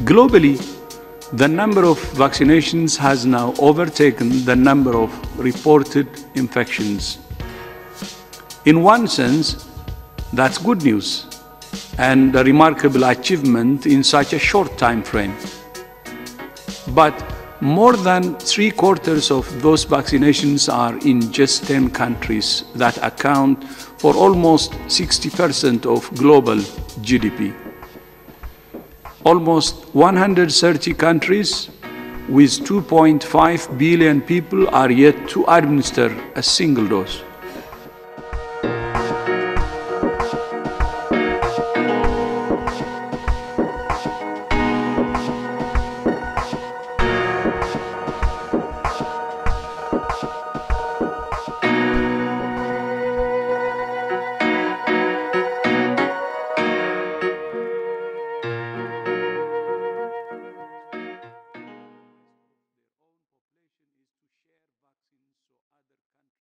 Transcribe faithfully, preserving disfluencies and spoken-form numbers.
Globally, the number of vaccinations has now overtaken the number of reported infections. In one sense, that's good news and a remarkable achievement in such a short time frame. But more than three quarters of those vaccinations are in just ten countries that account for almost sixty percent of global G D P. Almost one hundred thirty countries with two point five billion people are yet to administer a single dose.